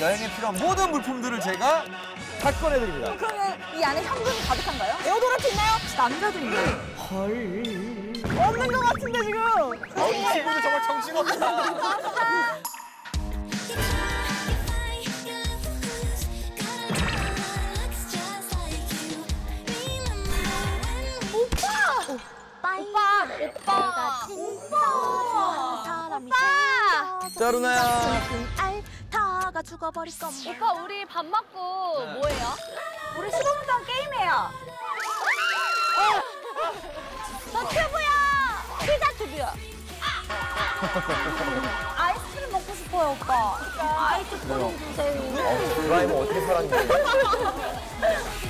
여행에 필요한 모든 물품들을 제가 다 꺼내드립니다. 그러면 이 안에 현금이 가득한가요? 에어도라트 있나요? 남자도 있나요? 헐. 없는 것 같은데 지금. 이 친구는 정말 정신없다. 자, 루나야. 알다가 죽어버릴 건 오빠 우리 밥 먹고 뭐해요? 우리 15분 동안 게임해요. 너 튜브야! 피자 튜브야. 아이스크림 먹고 싶어요, 오빠. 아이스크림 주세요. 드라이버 어떻게 살았니?